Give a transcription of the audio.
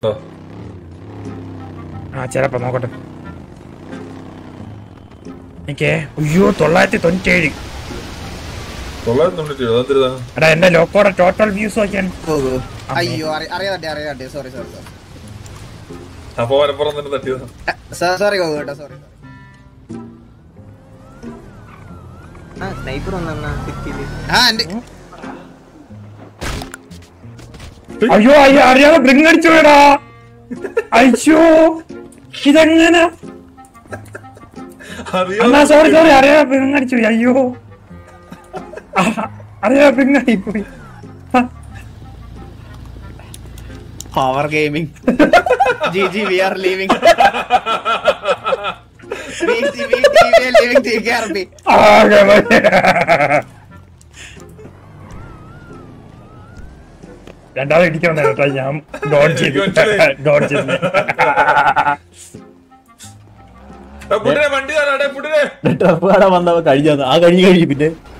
ആ ചിലപ്പോ നോക്കട്ടെ. എനിക്ക് അയ്യോ 997. എടാ എന്റെ ലോക്കോടെ ടോട്ടൽ വ്യൂസ് നോക്കിയാണ്. അയ്യോ അറിയാതെ സോറി സോറി കേട്ടോ സോറി. സ്നൈപ്പർ അയ്യോ അറിയാതെ ബ്രിങ് അടിച്ചു വേടാ. അയ്യോ ഇതെങ്ങനെ? സോറി അറിയാതെ ബ്രിങ് അടിച്ചു. അയ്യോ അറിയാതെ ബ്രിങ് ആയിപ്പോയി. Power gaming. GG, we are leaving. we are leaving TKRP. രണ്ടാമത് ഇടിക്കാൻ കേട്ടോ. ഞാൻ ഡോട്ട് ചെയ്തു. ട്രപ്പ് കാണാൻ വന്നവ കഴിഞ്ഞ ആ കഴിഞ്ഞു പിന്നെ